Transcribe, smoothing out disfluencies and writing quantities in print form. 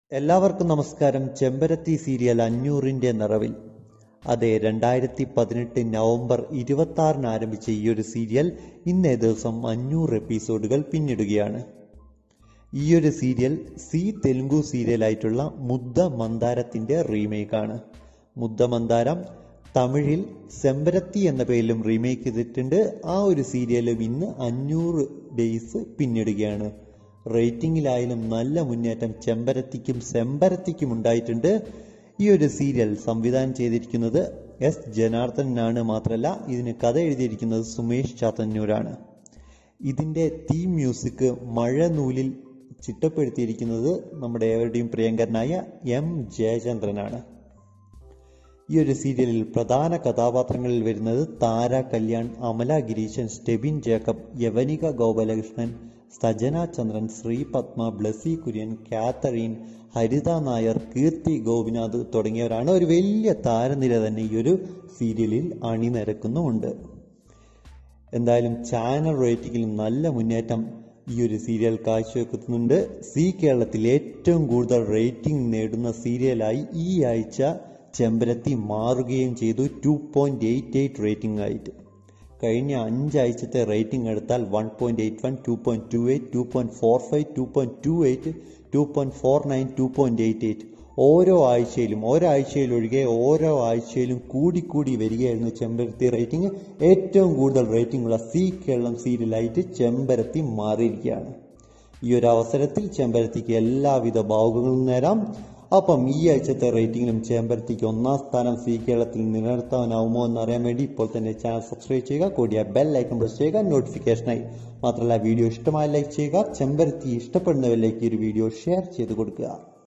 എല്ലാവർക്കും നമസ്കാരം. ചെമ്പരത്തി സീരിയൽ 500ന്റെ നിറവിൽ. അതെ, 2018 നവംബർ 26 ആരംഭിച്ച ഈ ഒരു സീരിയൽ ഇന്നേ ദിവസം 500 എപ്പിസോഡുകൾ പിന്നിടുകയാണ്. ഈ ഒരു സീരിയൽ തെലുങ്കു സീരിയലായിട്ടുള്ള മുദ്ദ മന്ദാരത്തിന്റെ റീമേക്കാണ്. മുദ്ദ മന്ദാരം തമിഴിൽ ചെമ്പരത്തി എന്ന പേരിലും റീമേക്ക് ചെയ്തിട്ടുണ്ട്. ആ ഒരു സീരിയലും ഇന്ന് 500 ഡേയ്സ് പിന്നിടുകയാണ്. റേറ്റിംഗിലായാലും നല്ല മുന്നേറ്റം ചെമ്പരത്തിക്കും ഉണ്ടായിട്ടുണ്ട്. ഈ ഒരു സീരിയൽ സംവിധാനം ചെയ്തിരിക്കുന്നത് എസ് ജനാർദ്ദനാണ്. മാത്രമല്ല ഇതിന് കഥ എഴുതിയിരിക്കുന്നത് സുമേഷ് ചാത്തന്നൂരാണ്. ഇതിന്റെ തീം മ്യൂസിക് മഴനൂലിൽ ചിട്ടപ്പെടുത്തിയിരിക്കുന്നത് നമ്മുടെ ഏവരുടെയും പ്രിയങ്കരനായ എം ജയചന്ദ്രനാണ്. ഈ ഒരു സീരിയലിൽ പ്രധാന കഥാപാത്രങ്ങളിൽ വരുന്നത് താര കല്യാൺ, അമല ഗിരീശൻ, സ്റ്റെബിൻ ജേക്കബ്, യവനിക ഗോപാലകൃഷ്ണൻ, സജന ചന്ദ്രൻ, ശ്രീ പത്മ, ബ്ലസി കുര്യൻ, കാത്തറീൻ, ഹരിത നായർ, കീർത്തി ഗോപിനാഥ് തുടങ്ങിയവരാണ്. ഒരു വലിയ താരനിര തന്നെ ഈ ഒരു സീരിയലിൽ അണിനിരക്കുന്നുമുണ്ട്. എന്തായാലും ചാനൽ റേറ്റിംഗിൽ നല്ല മുന്നേറ്റം ഈ ഒരു സീരിയൽ കാഴ്ചവെക്കുന്നുണ്ട്. കേരളത്തിൽ ഏറ്റവും കൂടുതൽ റേറ്റിംഗ് നേടുന്ന സീരിയലായി ഈ ആഴ്ച ചെമ്പരത്തി മാറുകയും ചെയ്തു. 2.88 റേറ്റിംഗ് ആയിട്ട്. കഴിഞ്ഞ 5 ആഴ്ചത്തെ റേറ്റിംഗ് എടുത്താൽ 1.81, 2.28, 2.45, 2.28, 2.49, 2.88 ഓരോ ആഴ്ചയിലൊഴികെ ഓരോ ആഴ്ചയിലും കൂടി വരികയായിരുന്നു ചെമ്പരത്തി റേറ്റിംഗ്. ഏറ്റവും കൂടുതൽ റേറ്റിംഗ് ഉള്ള കേരളം സീരിയലായിട്ട് ചെമ്പരത്തി മാറിയിരിക്കുകയാണ്. ഈ ഒരു അവസരത്തിൽ ചെമ്പരത്തിക്ക് എല്ലാവിധ ഭാവുകങ്ങളും നേരാം. അപ്പം ഈ ആഴ്ചത്തെ റേറ്റിംഗിലും ചെമ്പരത്തിക്ക് 1ാം സ്ഥാനം കേരളത്തിൽ നിലനിർത്താനാവുമോ എന്നറിയാൻ വേണ്ടി ഇപ്പോൾ തന്നെ ചാനൽ സബ്സ്ക്രൈബ് ചെയ്യുക. കൂടിയ ബെൽ ഐക്കൺ പ്രസ് ചെയ്യുക നോട്ടിഫിക്കേഷനായി. മാത്രമല്ല വീഡിയോ ഇഷ്ടമായി ലൈക്ക് ചെയ്യുക. ചെമ്പരത്തി ഇഷ്ടപ്പെടുന്നവരിലേക്ക് ഒരു വീഡിയോ ഷെയർ ചെയ്ത് കൊടുക്കുക.